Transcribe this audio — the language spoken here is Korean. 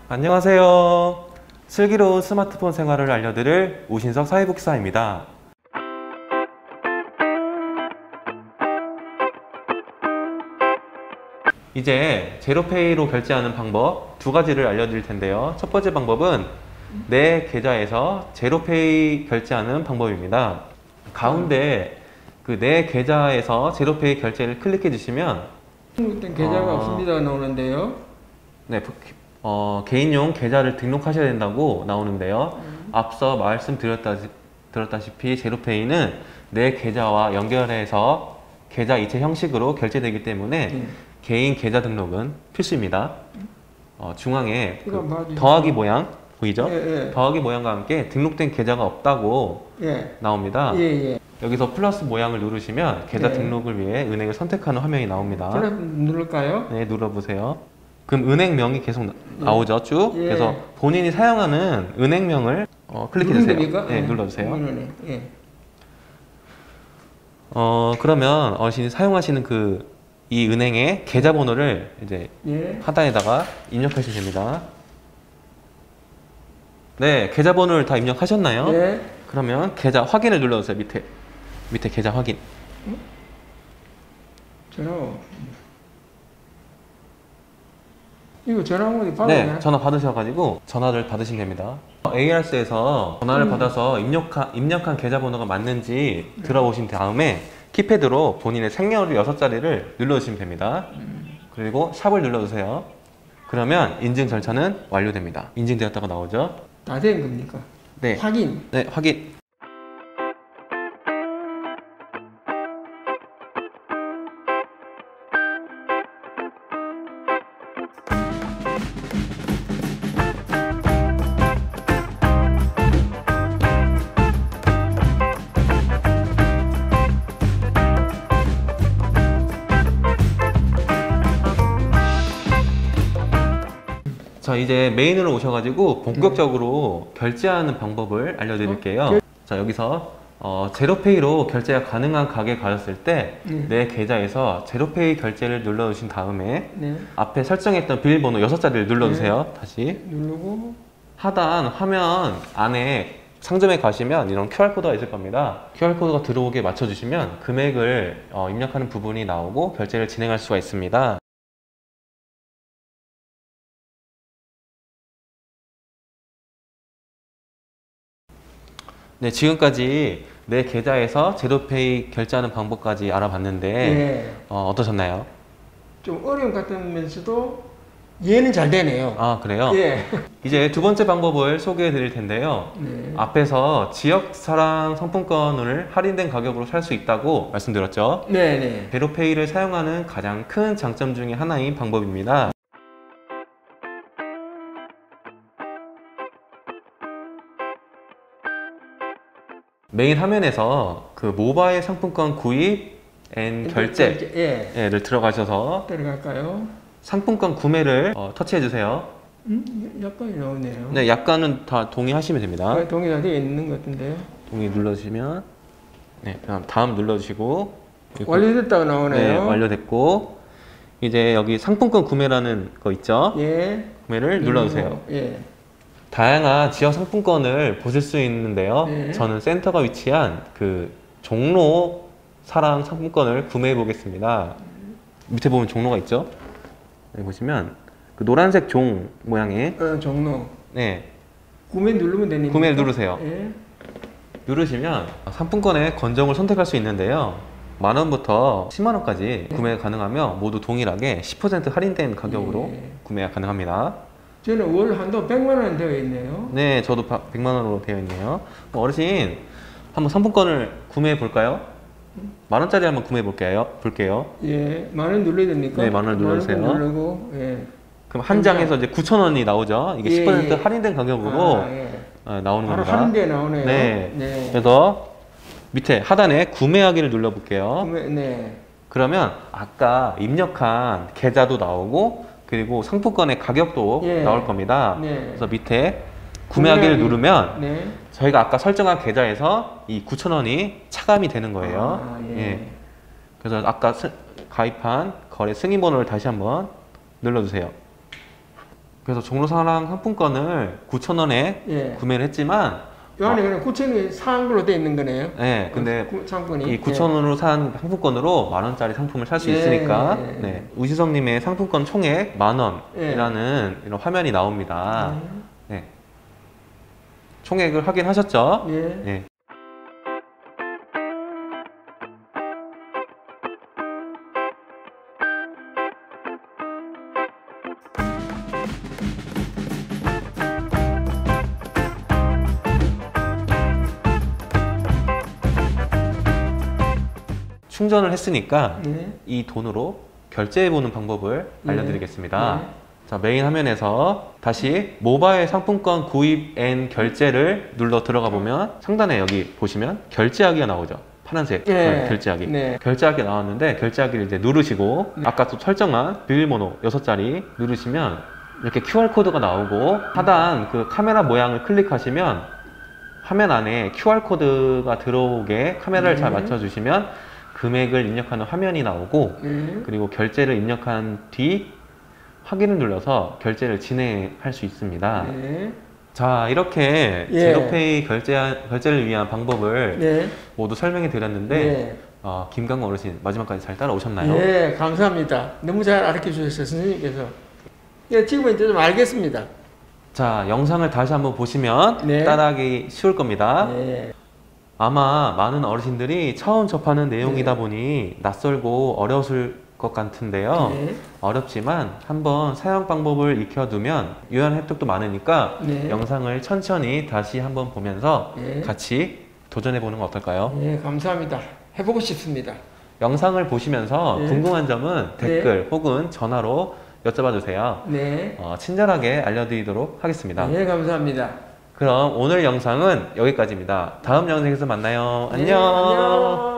안녕하세요. 슬기로운 스마트폰 생활을 알려드릴 오신석 사회복지사입니다. 이제 제로페이로 결제하는 방법 두 가지를 알려드릴 텐데요. 첫 번째 방법은 내 계좌에서 제로페이 결제하는 방법입니다. 가운데 그 내 계좌에서 제로페이 결제를 클릭해 주시면 등록된 계좌가 없습니다 나오는데요. 네, 개인용 계좌를 등록하셔야 된다고 나오는데요. 앞서 말씀드렸다시피 제로페이는 내 계좌와 연결해서 계좌 이체 형식으로 결제되기 때문에 개인 계좌 등록은 필수입니다. 중앙에 더하기 모양 보이죠? 더하기 모양과 함께 등록된 계좌가 없다고 나옵니다. 여기서 플러스 모양을 누르시면 계좌 등록을 위해 은행을 선택하는 화면이 나옵니다. 플러스 누를까요? 네, 눌러보세요. 그럼 은행명이 계속 나오죠, 쭉. 그래서 본인이 사용하는 은행명을 클릭해주세요. 네, 눌러주세요. 그러면 어르신이 사용하시는 이 은행의 계좌번호를 이제 하단에다가 입력하시면 됩니다. 네, 계좌번호를 다 입력하셨나요? 그러면 계좌 확인을 눌러주세요. 밑에 계좌 확인. 이거 전화 한번 받아야 되나? 네, 전화 받으셔가지고 전화를 받으시면 됩니다. ARS에서 전화를 받아서 입력한 계좌번호가 맞는지 들어보신 다음에 키패드로 본인의 생년월일 6자리를 눌러주시면 됩니다. 그리고 샵을 눌러주세요. 그러면 인증 절차는 완료됩니다. 인증되었다고 나오죠? 다 된 겁니까? 네. 확인. 네, 확인. 자, 이제 메인으로 오셔가지고 본격적으로 결제하는 방법을 알려드릴게요. 자, 여기서 제로페이로 결제가 가능한 가게에 가셨을 때 내 계좌에서 제로페이 결제를 눌러주신 다음에 앞에 설정했던 비밀번호 6자리를 눌러주세요. 다시 누르고 하단 화면 안에 상점에 가시면 이런 QR코드가 있을 겁니다. QR코드가 들어오게 맞춰주시면 금액을 입력하는 부분이 나오고 결제를 진행할 수가 있습니다. 네, 지금까지 내 계좌에서 제로페이 결제하는 방법까지 알아봤는데 어떠셨나요? 좀 어려운 것 같으면서도 이해는 잘 되네요. 아, 그래요? 이제 두 번째 방법을 소개해 드릴 텐데요. 앞에서 지역사랑 상품권을 할인된 가격으로 살 수 있다고 말씀드렸죠? 제로페이를 사용하는 가장 큰 장점 중에 하나인 방법입니다. 메인 화면에서 그 모바일 상품권 구입 앤 결제를 들어가셔서 상품권 구매를 터치해 주세요. 약간이 나오네요. 네, 약간은 다 동의하시면 됩니다. 동의 다 되어 있는 것 같은데요. 동의 눌러주시면 그다음 다음 눌러주시고 완료됐다고 나오네요. 네, 완료됐고 이제 여기 상품권 구매라는 거 있죠? 구매를 눌러주세요. 다양한 지역 상품권을 보실 수 있는데요. 저는 센터가 위치한 그 종로 사랑 상품권을 구매해 보겠습니다. 밑에 보면 종로가 있죠? 여기 보시면 그 노란색 종 모양의 종로. 구매 누르면 되니까. 구매를 누르세요. 누르시면 상품권의 건정을 선택할 수 있는데요. 만원부터 10만원까지 구매가 가능하며 모두 동일하게 10% 할인된 가격으로 구매가 가능합니다. 저는 월 한도 100만원 되어 있네요. 네, 저도 100만원으로 되어 있네요. 어르신, 한번 상품권을 구매해 볼까요? 만원짜리 한번 구매해 볼게요. 만원 눌러야 됩니까? 네, 만원 누르세요. 누르고, 그럼 한 장에서 이제 9,000원이 나오죠? 이게 10% 할인된 가격으로 나오는 바로 겁니다. 할인돼 나오네요. 그래서 밑에 하단에 구매하기를 눌러볼게요. 그러면 아까 입력한 계좌도 나오고 그리고 상품권의 가격도 나올 겁니다. 그래서 밑에 구매하기를 누르면 저희가 아까 설정한 계좌에서 이 9,000원이 차감이 되는 거예요. 그래서 아까 가입한 거래 승인번호를 다시 한번 눌러주세요. 그래서 종로사랑 상품권을 9,000원에 예. 구매를 했지만 요 안에 그냥 9,000원이 상한 걸로 돼 있는 거네요. 네, 근데 상품이 이 9,000원으로 산 상품권으로 10,000원짜리 상품을 살 수 있으니까 네, 우시성님의 상품권 총액 10,000원이라는 이런 화면이 나옵니다. 네. 총액을 확인하셨죠? 예. 네. 충전을 했으니까 이 돈으로 결제해보는 방법을 알려드리겠습니다. 자, 메인 화면에서 다시 모바일 상품권 구입 앤 결제를 눌러 들어가 보면 상단에 여기 보시면 결제하기가 나오죠. 파란색 결제하기. 결제하기 나왔는데 결제하기를 이제 누르시고 아까 또 설정한 비밀번호 6자리 누르시면 이렇게 QR코드가 나오고 하단 그 카메라 모양을 클릭하시면 화면 안에 QR코드가 들어오게 카메라를 잘 맞춰주시면 금액을 입력하는 화면이 나오고 그리고 결제를 입력한 뒤 확인을 눌러서 결제를 진행할 수 있습니다. 자, 이렇게 제로페이 결제를 위한 방법을 모두 설명해 드렸는데 김강호 어르신 마지막까지 잘 따라오셨나요? 네, 감사합니다. 너무 잘 가르쳐 주셨어요, 선생님께서. 예, 지금은 이제 좀 알겠습니다. 자, 영상을 다시 한번 보시면 따라하기 쉬울 겁니다. 아마 많은 어르신들이 처음 접하는 내용이다 보니 낯설고 어려우실 것 같은데요. 어렵지만 한번 사용 방법을 익혀두면 유효한 혜택도 많으니까 영상을 천천히 다시 한번 보면서 같이 도전해보는 건 어떨까요? 네, 감사합니다. 해보고 싶습니다. 영상을 보시면서 궁금한 점은 댓글 혹은 전화로 여쭤봐 주세요. 친절하게 알려드리도록 하겠습니다. 네, 감사합니다. 그럼 오늘 영상은 여기까지입니다. 다음 영상에서 만나요. 안녕. 안녕.